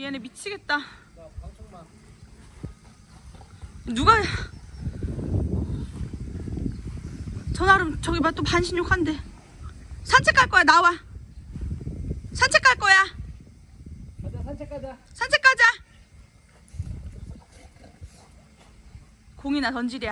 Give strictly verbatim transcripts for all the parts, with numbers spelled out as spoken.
얘네 미치겠다. 누가 저 나름 저기 봐 또 반신욕한데. 산책 갈 거야. 나와. 산책 갈 거야. 가자 산책 가자. 산책 가자. 공이나 던지랴.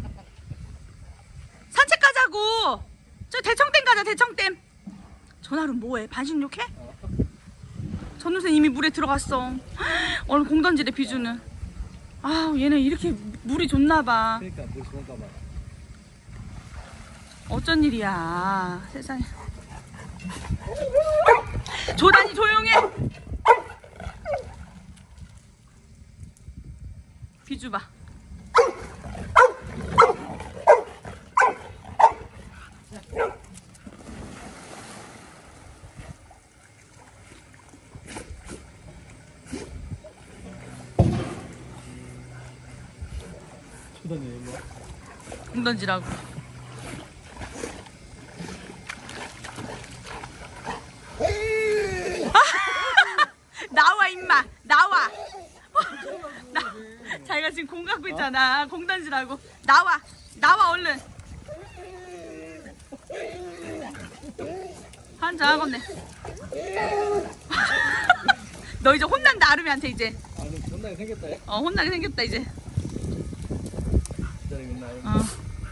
산책 가자고. 저 대청댐 가자. 대청댐. 저 나름 뭐해? 반신욕해? 어. 전우생 이미 물에 들어갔어. 오늘 공 던지래 비주는. 아 얘네 이렇게 물이 좋나봐. 그러니까 물 좋은가 봐. 어쩐 일이야 세상에. 조단이 조용해. 비주 봐. 초단이 일로 와. 공 던지라고. 나와 임마 나와. 나, 자기가 지금 공 갖고 있잖아. 공 던지라고. 나와 나와 얼른. 한잔하겠네. 너 이제 혼난다 아름이한테 이제. 아 너 혼나게 생겼다 얘. 어 혼나게 생겼다 이제. 기다리고 있나 얘. 어.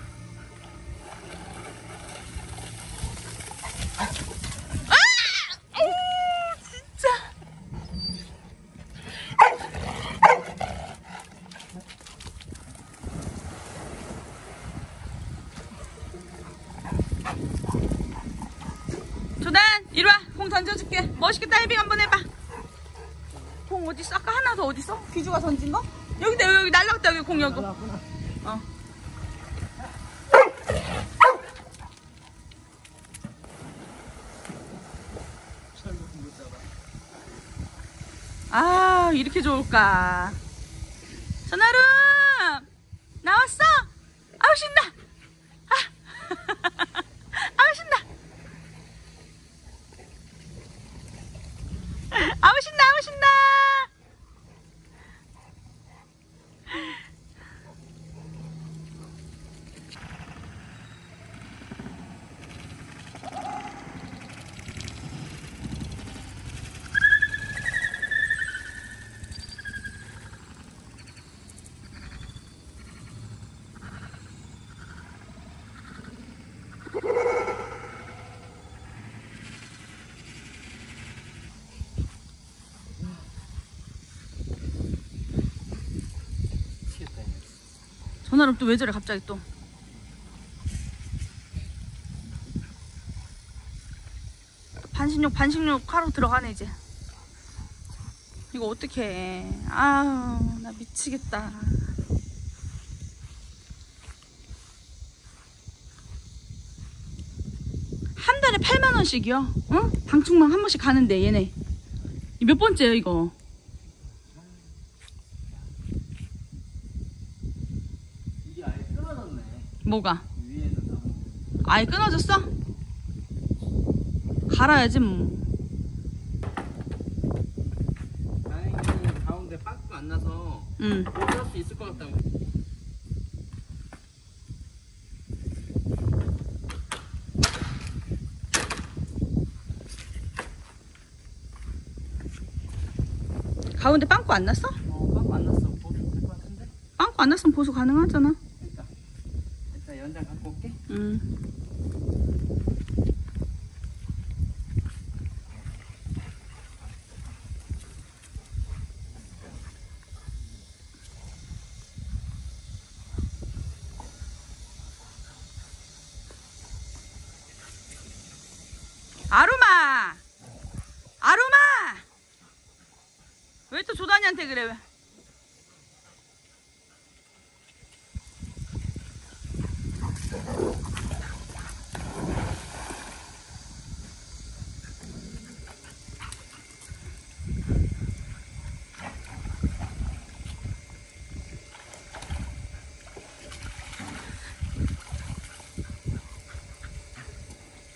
조단 이리 와. 공 던져줄게. 멋있게 다이빙 한번 해봐. 공 어디 있어? 아까 하나 더 어디 있어? 비주가 던진 거? 여기다 여기 날라갔다 여기 공 여기. 어. 아 이렇게 좋을까? 전하루 나왔어? 아우 신나. 아. 아우 신나. 아우 신나 아우 신나. 전화로 또 왜 저래 갑자기 또. 반신욕 반신욕 하러 들어가네 이제. 이거 어떡해. 아우 나 미치겠다. 한 달에 팔만 원씩이요. 응? 방충망 한 번씩 가는데 얘네. 이 몇 번째야 이거. 이게 아예 끊어졌네. 뭐가? 위에는 나무. 아예 끊어졌어? 갈아야지 뭐. 다행히 가운데 빠꾸가 안 나서 응. 못할 수 있을 것 같다고. 가운데 빵꾸 안 났어? 어 빠꾸 안 났어. 보도 될 것 같은데? 빵꾸 안 났으면 보수 가능하잖아. 그러니까 일단 연장 갖고 올게. 응. 아루마! 아루마! 왜 또 조단이한테 그래 왜?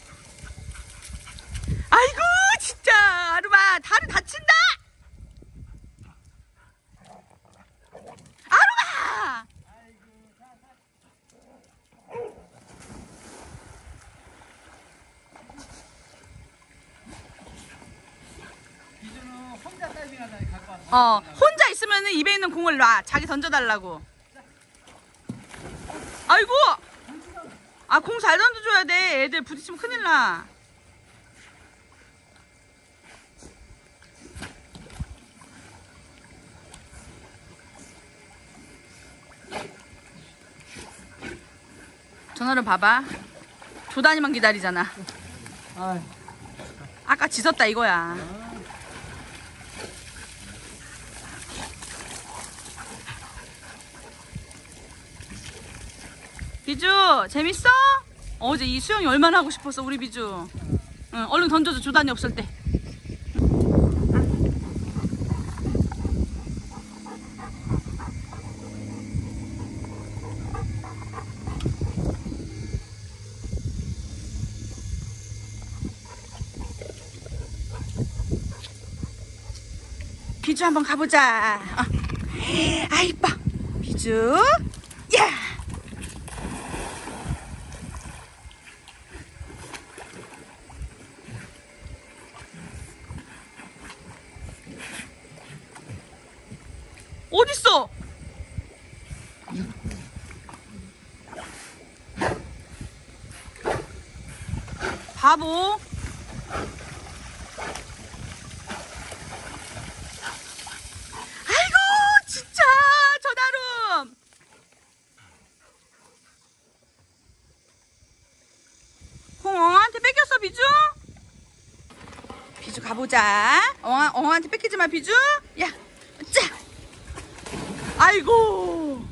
아이고 진짜 아루마 다리 다친다. 어, 혼자 있으면은 입에 있는 공을 놔. 자기 던져달라고. 아이고! 아, 공 잘 던져줘야 돼. 애들 부딪히면 큰일 나. 전화를 봐봐. 조단이만 기다리잖아. 아, 아까 짖었다 이거야. 비주 재밌어? 어제 이 수영이 얼마나 하고 싶었어 우리 비주. 응, 얼른 던져줘. 조단이 없을 때. 비주 한번 가보자. 어. 아 이뻐. 비주. 야. 어딨어? 바보. 아이고 진짜 저 나름. 공 엉한테 뺏겼어 비주? 비주 가보자. 엉아, 엉한테 뺏기지 마 비주. 야, 짜. 아이고.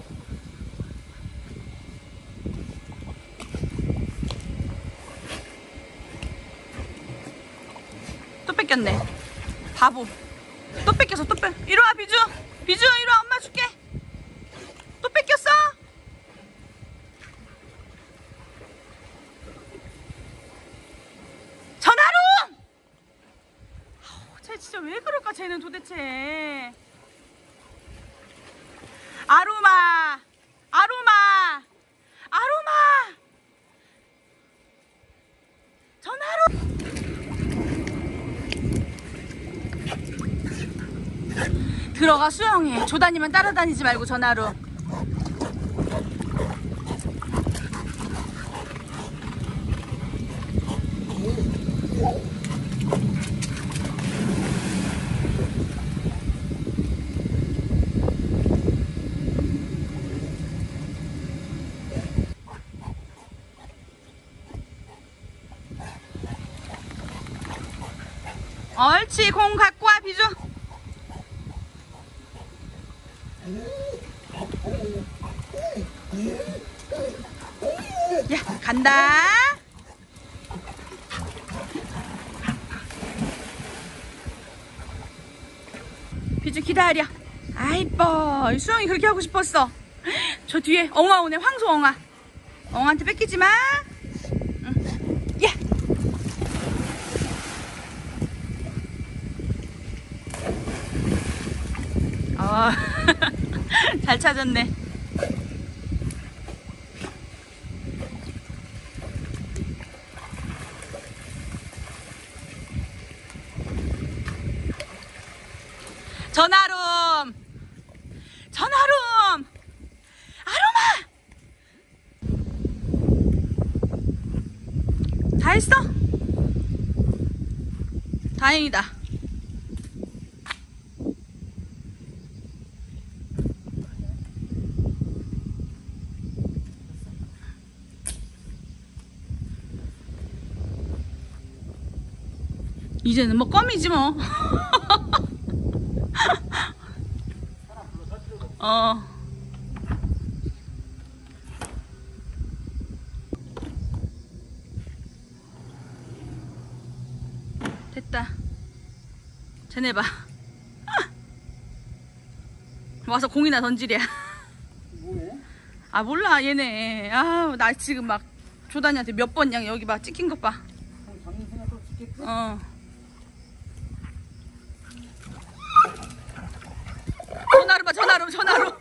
또 뺏겼네. 바보. 또 뺏겼어. 또 뺏. 이리 와 비주. 비주 이리 와. 엄마 줄게. 또 뺏겼어? 전화로. 아우, 쟤 진짜 왜 그럴까 쟤는 도대체. 아로마, 아로마, 아로마. 전화로. 들어가 수영해. 조단이만 따라다니지 말고 전화로. 옳지. 공 갖고 와 비주. 야 간다. 비주 기다려. 아 이뻐. 수영이 그렇게 하고 싶었어. 저 뒤에 엉아 오네. 황소 엉아. 엉아한테 뺏기지 마. 응. 야. 어, 잘 찾았네. 전아름, 전아름, 아로마. 다 했어? 다행이다. 이제는 뭐 껌이지 뭐. 어. 됐다. 쟤네 봐. 와서 공이나 던지랴. 뭐해? 아 몰라 얘네. 아 나 지금 막 조단이한테 몇 번 양 여기 봐 찍힌 것 봐. 그럼 잡는 생각도 찍겠지? 어. 전화로 봐 전화로 전화로.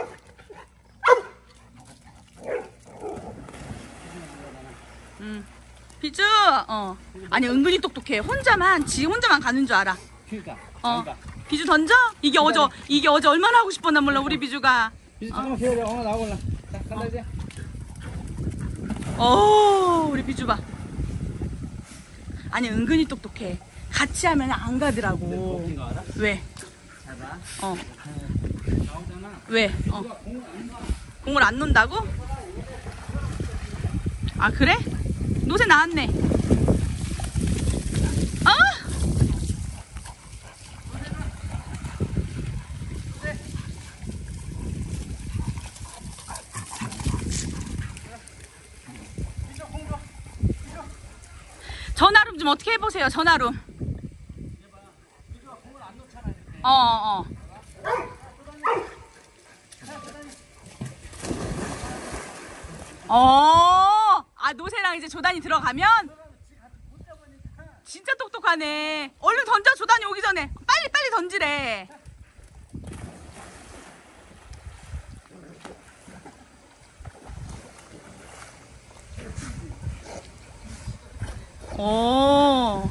응. 비주. 어. 아니 은근히 똑똑해. 혼자만 지 혼자만 가는 줄 알아. 그러니까. 어. 그러니까. 비주 던져? 이게 어제 이게 어제 얼마나 하고 싶었나 몰라 우리 비주가. 비주 잠깐만 기다려. 엄마 나오고. 자, 간다 이제. 오, 우리 비주 봐. 아니 은근히 똑똑해. 같이 하면 안 가더라고. 웃긴 거 알아? 왜? 자봐. 어. 나오잖아. 왜? 어. 누가 공을 안 놔. 공을 안 논다고? 아 그래? 노새 나왔네. 아! 전화룸 좀 어떻게 해보세요. 전화룸. 어, 어, 어. 어, 아 노새랑 이제 조단이 들어가면 진짜 똑똑하네. 얼른 던져. 조단이 오기 전에 빨리 빨리 던지래. 오,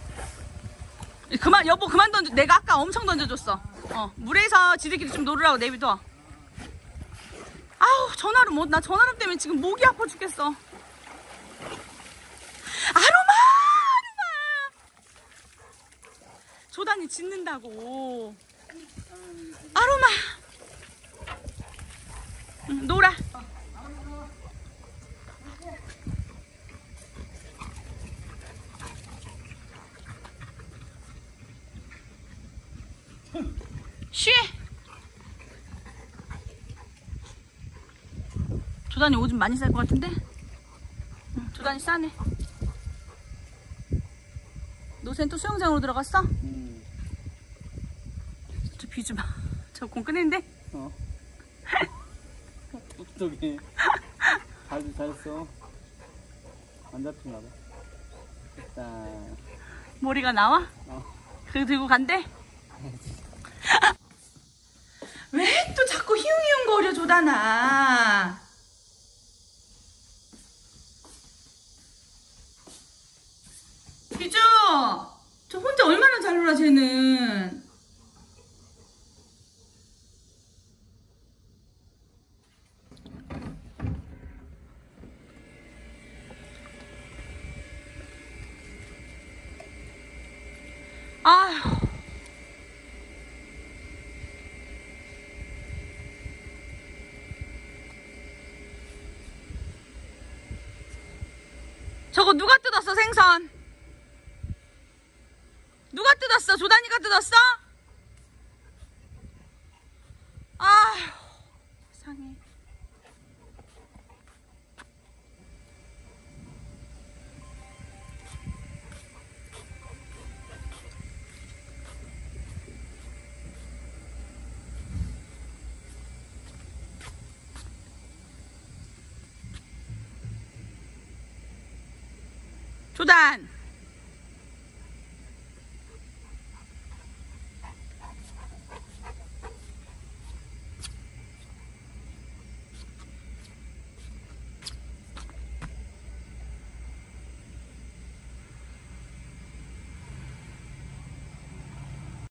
그만 여보 그만 던져. 내가 아까 엄청 던져줬어. 어, 물에서 지들끼리 좀 놀으라고 내비둬. 아우 전화로 뭐 나 전화로 때문에 지금 목이 아파 죽겠어. 아로마 아로마 조단이 짖는다고. 아로마 응, 놀아. 쉬. 조단이 오줌 많이 쌀 것 같은데? 응, 조단이 싸네. 노새는 또 수영장으로 들어갔어? 음. 저 비주 봐. 저 공 끄는데? 어. 똑똑해. 잘도 잘했어. 안 잡히나 봐. 됐다. 머리가 나와? 어. 그거 들고 간대? 왜 또 자꾸 히웅히웅거려 조단아. 비주! 저 혼자 얼마나 잘 놀아 쟤는. 아휴. 저거 누가 뜯었어 생선? 누가 뜯었어? 조단이가 뜯었어? 아휴 세상에. 조단